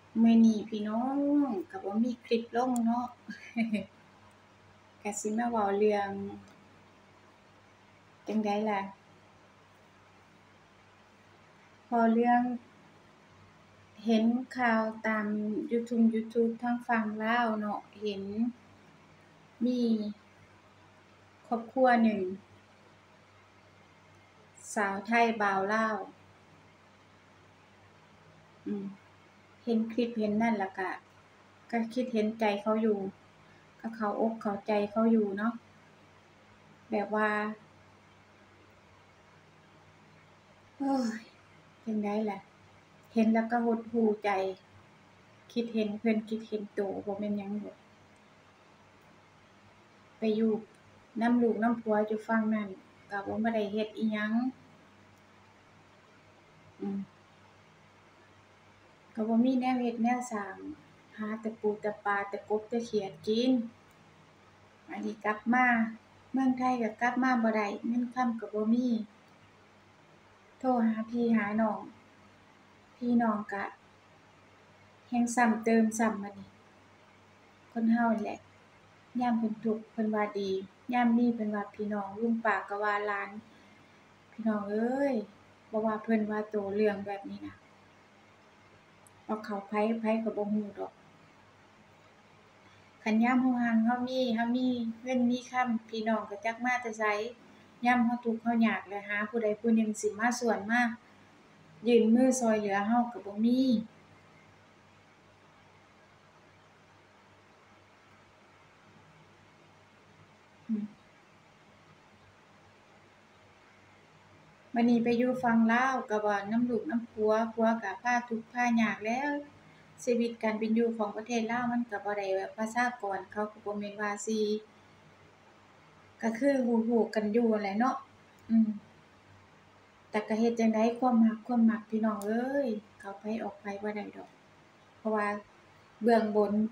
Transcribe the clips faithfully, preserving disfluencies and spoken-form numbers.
มื้อนี้พี่น้องก็บ่มีคลิปลงเนาะ ก็สิมาเว้าเรื่องจั่งใดล่ะเว้าเรื่องเห็นข่าวตามยูทุงยูทูบทางฝั่งลาวเนาะ เห็นมีครอบครัวหนึ่ง สาวไทยบ่าวลาว อืม เห็นคลิปเห็นนั่นแล้วก็ ก็คิดเห็นใจเขาอยู่ ก็เข้าอกเข้าใจเขาอยู่เนาะ แบบว่า โอ้ย จั่งใดล่ะ เห็นแล้วก็หดหู่ใจ คิดเห็นเพิ่นคิดเห็นโตบ่แม่นหยังดอก ไปอยู่นำลูกนำผัวอยู่ฝั่งนั้น ก็บ่มาได้เฮ็ดอิหยัง อืม ก็บ่มีแนวเฮ็ดแนวสร้าง หาแต่ปูแต่ปลาแต่กบแต่เขียดกิน อันนี้กลับมาเมืองไทยก็กลับมาบ่ได้ เงินค่ำก็บ่มี โทรหาพี่หาน้อง พี่น้องก็แฮ่งซ้ำเติมซ้ำบัดนี้ คนเรานี่แหละ ยามเพิ่นทุกข์เพิ่นว่าดี ยามมีเพิ่นว่าพี่น้อง ลุงป้าก็ว่าหลาน พี่น้องเอ้ย บ่ว่าเพิ่นว่าโตเรื่องแบบนี้น่ะ เอาเข้าไผ ไผก็บ่เราดอก คันยามเราเราเรามี เรามีเงินมีคำ พี่น้องก็จักมาแต่ไส ยามเราทุกข์เรายากแล้วหาผู้ใดผู้หนึ่งสิมาสวนมายื่นมือช่วยเหลือเราก็บ่มี อืม บัดนี้ไปอยู่ฝั่งลาวก็เว้านำลูกนำผัว ผัวก็พาทุกข์พายากแหล้ว ชีวิตการเป็นอยู่ของประเทศลาวมันก็บ่ได้แบบประชากรเขาก็บ่แม่นว่าสิ ก็คือรู้ ๆ กันอยู่นั่นแหละเนาะ อืม แต่ก็เฮ็ดจั่งใด ความรัก ความมักพี่น้องเอ้ย เข้าไผออกไผบ่ได้ดอก เพราะว่าเบื้องบน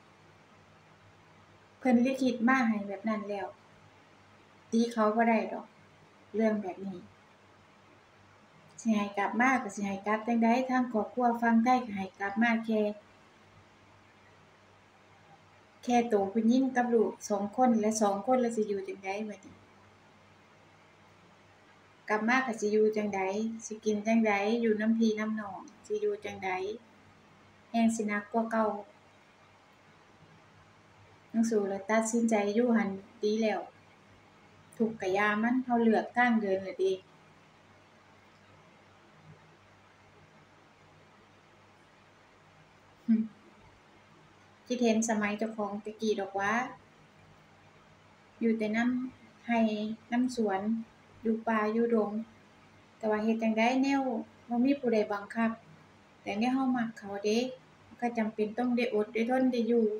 เพิ่นลิขิตมาให้แบบนั้นแล้ว ตีเขาบ่ได้ดอก เรื่องแบบนี้ สิให้กลับมาก็สิให้กลับจั่งใด ทางครอบครัวฝั่งไทยก็ให้กลับมาแค่ แค่โตผู้หญิงกับลูกสองคน แล้วสองคนแล้วสิอยู่จั่งใดบัดนี้ กลับมาก็สิอยู่จั่งใด สิกินจั่งใด อยู่นำพี่นำน้อง สิอยู่จั่งใด แฮ่งสิหนักกว่าเก่า จั่งซี้แล้วตัดสินใจอยู่หั้นดีแล้ว ทุกข์ก็อย่ามัน เราเลือกทางเดินแล้วเดะ หึ คิดเห็นสมัยเจ้าของแต่กี้ดอกหวา อยู่แต่นำไร่นำสวน อยู่ป่าอยู่ดง แต่ว่าเฮ็ดจั่งใดแนวบ่มีผู้ใดบังคับ แต่แนวเรามักเขาเดะ ก็จำเป็นต้องได้อดได้ทนได้อยู่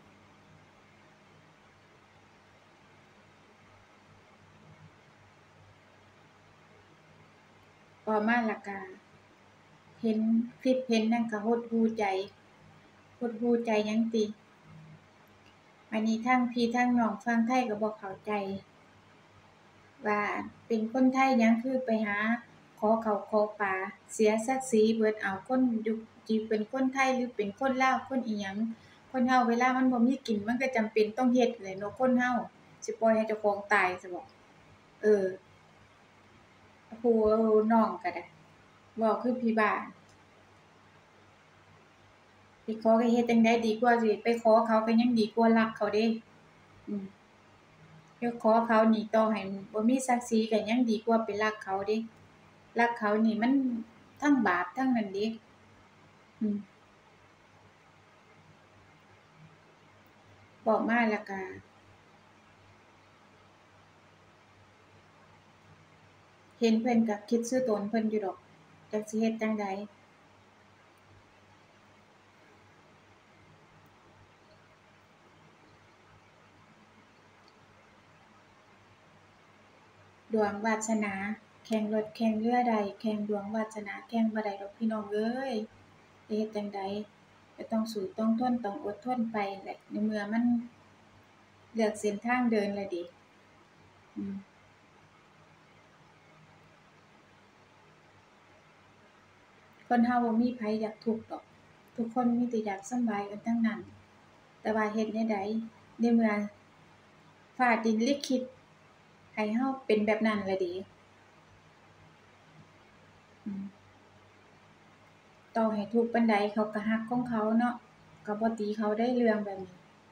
ต่อมาแล้วก็เห็นคลิปเห็นหยังก็หดหู่ใจ หดหู่ใจหยังติ อันนี้ทางพี่ทางน้องฝั่งไทยก็บ่เข้าใจ ว่าเป็นคนไทยหยังคือไปหาขอข้าวขอปลา เสียศักดิ์ศรีเบิดเอา คนอยู่ที่เป็นคนไทยหรือเป็นคนลาว คนอิหยัง คนเราเวลามันบ่มีกินมันก็จำเป็นต้องเฮ็ดแหละเนาะคนเรา สิปล่อยให้เจ้าของตายซะบ่ เออ ผู้น้องก็ได้ เว้าคือพี่บ้า ไปขอก็เฮ็ดจั่งใดดีกว่าสิไปขอเขาก็ยังดีกว่ารักเขาเดะ อืม ไปขอเขานี่ต่อให้บ่มีศักดิ์ศรีก็ยังดีกว่าไปรักเขาเดะ รักเขานี่มันทั้งบาปทั้งนั้นเดะ อืม เว้ามาแล้วก็ เห็นเพิ่นก็คิดซื่อตนเพิ่นอยู่ดอก จักสิเฮ็ดจั่งใด ดวงวาสนา แข่งรถแข่งเรือได้ แข่งดวงวาสนาแข่งบ่ได้ดอกพี่น้องเอ้ย จะเฮ็ดจั่งใด ก็ต้องสู้ต้องทน ต้องอดทนไปนั่นแหละ ในเมื่อมันเลือกเส้นทางเดินแล้วเดะ อืม คนเราบ่มีไผอยากทุกข์ดอกทุกคนมีแต่อยากสำบายกันทั้งนั้นแต่ว่าเฮ็ดแนวใดในเมื่อฟ้าดินลิขิตให้เฮาเป็นแบบนั้นล่ะเดะอืมต่อให้ทุกข์ปานใดเขาก็รักของเขาเนาะก็บ่ตีเขาได้เรื่องแบบนี้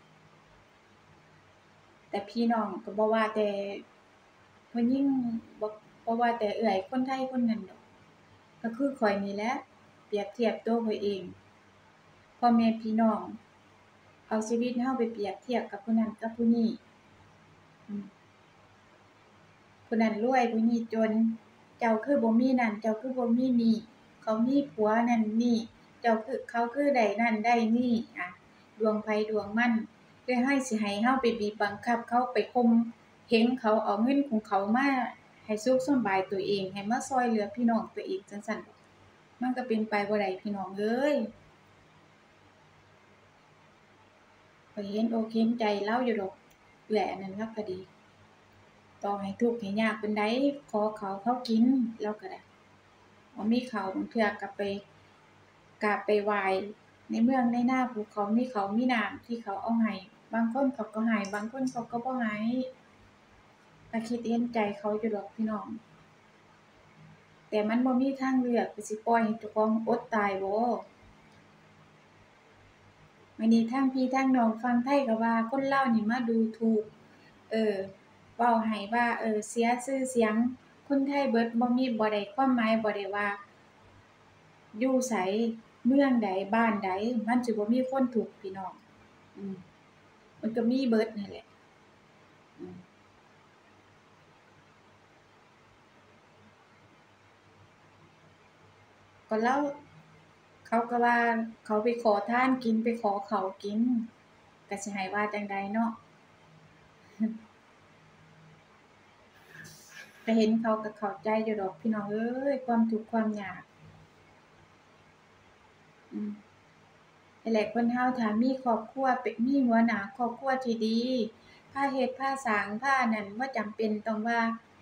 แต่พี่น้องก็บ่ว่าแต่ผู้หญิงบ่บ่ว่าแต่เอื้อยคนไทยคนนั้นดอกก็คือข้อยนี่แหละเปรียบเทียบตัวข้อยเองพ่อแม่พี่น้องเอาชีวิตเราไปเปรียบเทียบกับผู้นั้นกับผู้นี้อืมผู้นั้นรวยผู้นี้จนเจ้าคือบ่มีนั่นเจ้าคือบ่มีนี่เขามีผัวนั่นนี่เจ้าคือเขาคือได้นั่นได้นี่อะดวงไผดวงมันเพื่อให้สิให้เราไปบีบบังคับเขาไปข่มเหงเขาเอาเงินของเขามาให้สุขสำบายตัวเองให้มาช่วยเหลือพี่น้องตัวเองจั่งซั้นมันก็เป็นไปบ่ได้พี่น้องเอ้ยข้อยเห็นอกเห็นใจเลาอยู่ดอกเอื้อยอันนั้นเลาก็ดีต่อให้ทุกข์ให้ยากปานใดขอข้าวเขากินเลาก็ได้บ่มีข้าวบางเทื่อก็ไปกราบไปไหว้ในเมืองในนาภูเขามีข้าวมีน้ำที่เขาเอาให้บางคนเขาก็ให้บางคนเขาก็บ่ให้ก็คิดเห็นใจเขาอยู่ดอกพี่น้องแต่มันบ่มีทางเลือกก็สิปล่อยให้เจ้าของอดตายบ่มื้อนี้ทางพี่ทางน้องฝั่งไทยก็ว่าคนลาวนี่มาดูถูกเอ่อเว้าให้ว่าเอ่อเสียชื่อเสียงคนไทยเบิดบ่มีบ่ได้ความหมายบ่ได้ว่าอยู่ไสเมืองใดบ้านใดมันสิบ่มีคนทุกข์พี่น้องอืมมันก็มีเบิดนั่นแหละอืมก็เลาเขาก็ว่าเขาไปขอทานกินไปขอข้าวกินก็สิให้ว่าจั่งใดเนาะก็เห็นเขาก็เข้าใจอยู่ดอกพี่น้องเอ้ยความทุกข์ความยากอืม นั่นแหละคนเราถ้ามีครอบครัวเป็นมีหัวหน้าครอบครัวที่ดีพาเฮ็ดพาสร้างพาอันนั้นบ่จำเป็นต้องว่า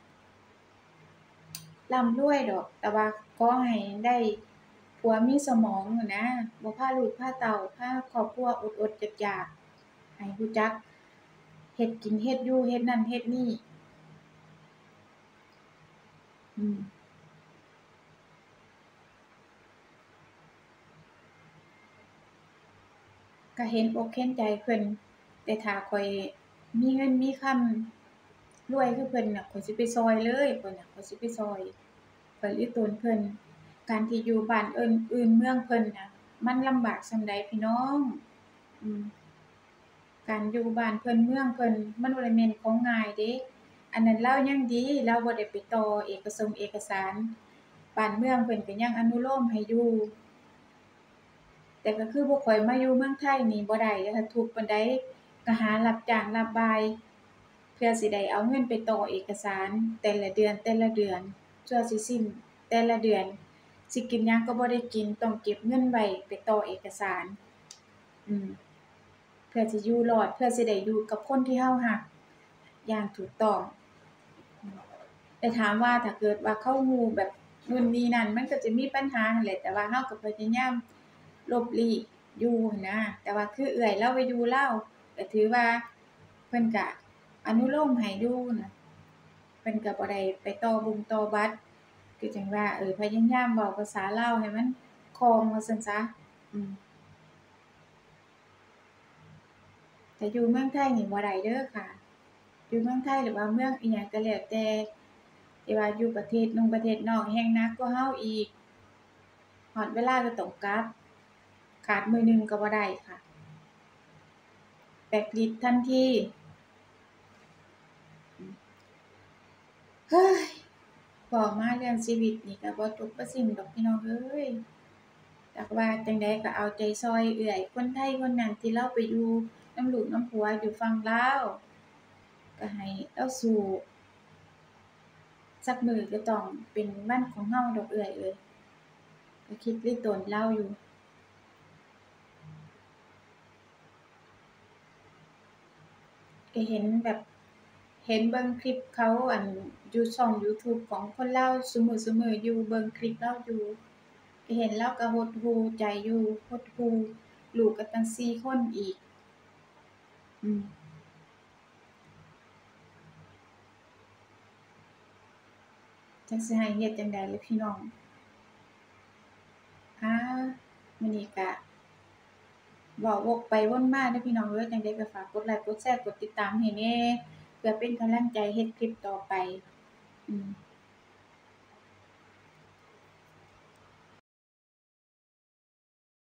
ร่ำรวยดอกแต่ว่าขอให้ได้ผัวมีสมองหั้นนะบ่พาลูกพาเต้าพาครอบครัวอดๆอยากๆให้รู้จักเฮ็ดกินเฮ็ดอยู่เฮ็ดนั่นเฮ็ดนี่อืมก็เห็นอกเห็นใจเพิ่นแต่ถ้าข้อยมีเงินมีคำรวยคือเพิ่นน่ะข้อยสิไปช่วยเลยข้อยน่ะข้อยสิไปช่วย ข้อยลิตนเพิ่นการที่อยู่บ้านเอิ้นอื่นเมืองเพิ่นน่ะมันลำบากส่ำใดพี่น้องอืมการอยู่บ้านเพิ่นเมืองเพิ่นมันบ่ได้แม่นของง่ายเดะอันนั้นเลายังดีเลาบ่ได้ไปต่อเอกสงเอกสารบ้านเมืองเพิ่นก็ยังอนุโลมให้อยู่แต่ก็คือพวกข้อยมาอยู่เมืองไทยนี่บ่ได้เด้อค่ะทุกข์ปานใดก็หารับจ้างรับบ่ายเพื่อสิได้เอาเงินไปต่อเอกสารแต่ละเดือนแต่ละเดือนสั่วสิสิ้นแต่ละเดือนสิกินหยังก็บ่ได้กินต้องเก็บเงินไว้ไปต่อเอกสารอืมเพื่อสิอยู่รอดเพื่อสิได้อยู่กับคนที่เรารักอย่างถูกต้องอืมแต่ถามว่าถ้าเกิดว่าเขารู้แบบนู่นนี่นั่นมันก็จะมีปัญหาหั้นแหละแต่ว่าเราก็พยายามลบหลีกอยู่หั้นนะแต่ว่าคือเอื้อยเลาไปอยู่ลาวก็ถือว่าเพิ่นก็อนุโลมให้อยู่น่ะเพิ่นก็บ่ได้ไปต่อบงต่อบัตรคือจั่งว่าเออพยายามเว้าภาษาลาวให้มันคล่องว่าซั่นซะอืมแต่อยู่เมืองไทยนี่บ่ได้เด้อค่ะอยู่เมืองไทยหรือว่าเมืองอิหยังก็แล้วแต่ที่ว่าอยู่ประเทศนงประเทศนอกแฮ่งหนักกว่าเราอีกฮอดเวลาก็ต้องกลับขาดมื้อหนึ่งก็บ่ได้ค่ะ แบล็กลิสต์ทันทีเฮ้ยเว้ามาเรื่องชีวิตนี่ก็บ่จบบ่สิ้นดอกพี่น้องเอ้ยจักว่าจั่งใดก็เอาใจช่วยเอื้อยคนไทยคนนั้นที่เลาไปอยู่นำลูกนำผัวอยู่ฝั่งลาวก็ให้เลาสู้สักมื้อก็ต้องเป็นวันของเราดอกเอื้อยเอ้ยก็คิดลิตนเลาอยู่ก็เห็นแบบเห็นเบิ่งคลิปเขาอั่นอยู่ช่องยูทูบของคนลาวซุมื้อๆอยู่เบิ่งคลิปเลาอยู่เห็นแล้วก็หดหู่ใจอยู่หดหู่ลูกก็ตั้งสี่คนอีกอืมจักสิให้เฮ็ดจั่งใดล่ะพี่น้องอามื้อนี้ก็เว้าวกไปวนมาเด้อพี่น้องเอ้ยจั่งใดก็ฝากกดไลก์กดแชร์กดติดตามให้แหน่เพื่อเป็นกำลังใจเฮ็ดคลิปต่อไปอืม